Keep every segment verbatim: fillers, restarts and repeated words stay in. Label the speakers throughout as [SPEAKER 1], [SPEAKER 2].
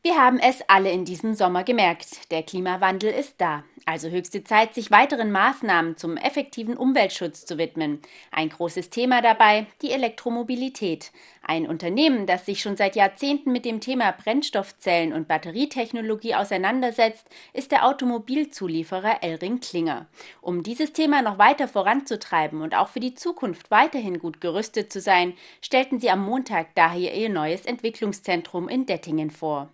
[SPEAKER 1] Wir haben es alle in diesem Sommer gemerkt. Der Klimawandel ist da. Also höchste Zeit, sich weiteren Maßnahmen zum effektiven Umweltschutz zu widmen. Ein großes Thema dabei, die Elektromobilität. Ein Unternehmen, das sich schon seit Jahrzehnten mit dem Thema Brennstoffzellen und Batterietechnologie auseinandersetzt, ist der Automobilzulieferer ElringKlinger. Um dieses Thema noch weiter voranzutreiben und auch für die Zukunft weiterhin gut gerüstet zu sein, stellten sie am Montag daher ihr neues Entwicklungszentrum in Dettingen vor.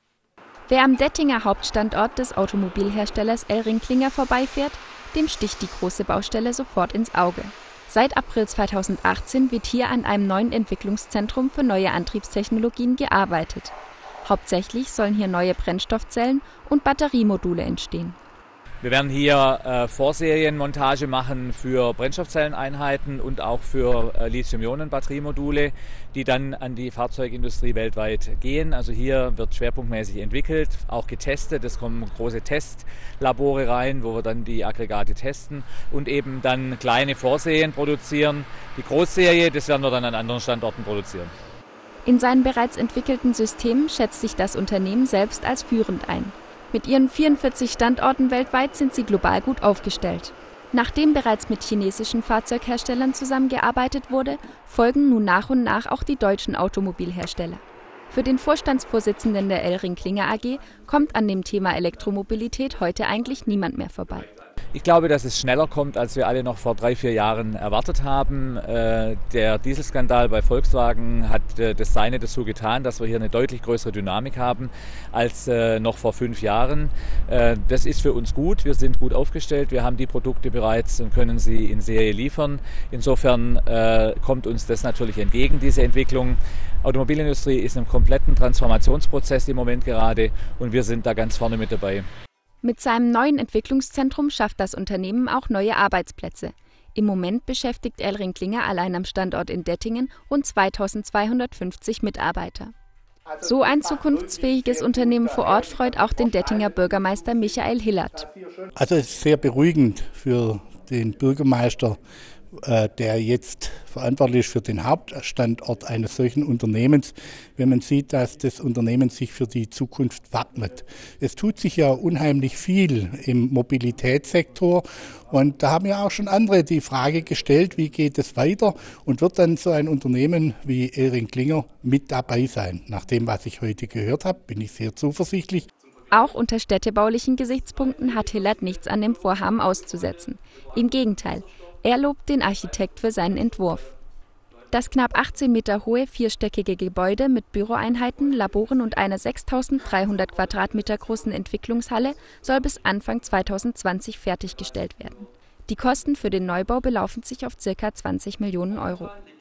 [SPEAKER 2] Wer am Dettinger Hauptstandort des Automobilherstellers ElringKlinger vorbeifährt, dem sticht die große Baustelle sofort ins Auge. Seit April zweitausendachtzehn wird hier an einem neuen Entwicklungszentrum für neue Antriebstechnologien gearbeitet. Hauptsächlich sollen hier neue Brennstoffzellen und Batteriemodule entstehen.
[SPEAKER 3] Wir werden hier äh, Vorserienmontage machen für Brennstoffzelleneinheiten und auch für äh, Lithium-Ionen-Batteriemodule, die dann an die Fahrzeugindustrie weltweit gehen. Also hier wird schwerpunktmäßig entwickelt, auch getestet. Es kommen große Testlabore rein, wo wir dann die Aggregate testen und eben dann kleine Vorserien produzieren. Die Großserie, das werden wir dann an anderen Standorten produzieren.
[SPEAKER 2] In seinen bereits entwickelten Systemen schätzt sich das Unternehmen selbst als führend ein. Mit ihren vierundvierzig Standorten weltweit sind sie global gut aufgestellt. Nachdem bereits mit chinesischen Fahrzeugherstellern zusammengearbeitet wurde, folgen nun nach und nach auch die deutschen Automobilhersteller. Für den Vorstandsvorsitzenden der ElringKlinger A G kommt an dem Thema Elektromobilität heute eigentlich niemand mehr vorbei.
[SPEAKER 3] Ich glaube, dass es schneller kommt, als wir alle noch vor drei, vier Jahren erwartet haben. Äh, der Dieselskandal bei Volkswagen hat äh, das Seine dazu getan, dass wir hier eine deutlich größere Dynamik haben als äh, noch vor fünf Jahren. Äh, das ist für uns gut. Wir sind gut aufgestellt. Wir haben die Produkte bereits und können sie in Serie liefern. Insofern äh, kommt uns das natürlich entgegen, diese Entwicklung. Automobilindustrie ist im kompletten Transformationsprozess im Moment gerade und wir sind da ganz vorne mit dabei.
[SPEAKER 2] Mit seinem neuen Entwicklungszentrum schafft das Unternehmen auch neue Arbeitsplätze. Im Moment beschäftigt ElringKlinger allein am Standort in Dettingen rund zweitausendzweihundertfünfzig Mitarbeiter. So ein zukunftsfähiges Unternehmen vor Ort freut auch den Dettinger Bürgermeister Michael Hillert.
[SPEAKER 4] Also es ist sehr beruhigend für den Bürgermeister, der jetzt verantwortlich ist für den Hauptstandort eines solchen Unternehmens, wenn man sieht, dass das Unternehmen sich für die Zukunft wappnet. Es tut sich ja unheimlich viel im Mobilitätssektor und da haben ja auch schon andere die Frage gestellt, wie geht es weiter und wird dann so ein Unternehmen wie ElringKlinger mit dabei sein? Nach dem, was ich heute gehört habe, bin ich sehr zuversichtlich.
[SPEAKER 2] Auch unter städtebaulichen Gesichtspunkten hat Hillert nichts an dem Vorhaben auszusetzen. Im Gegenteil, er lobt den Architekt für seinen Entwurf. Das knapp achtzehn Meter hohe vierstöckige Gebäude mit Büroeinheiten, Laboren und einer sechstausenddreihundert Quadratmeter großen Entwicklungshalle soll bis Anfang zweitausendzwanzig fertiggestellt werden. Die Kosten für den Neubau belaufen sich auf ca. zwanzig Millionen Euro.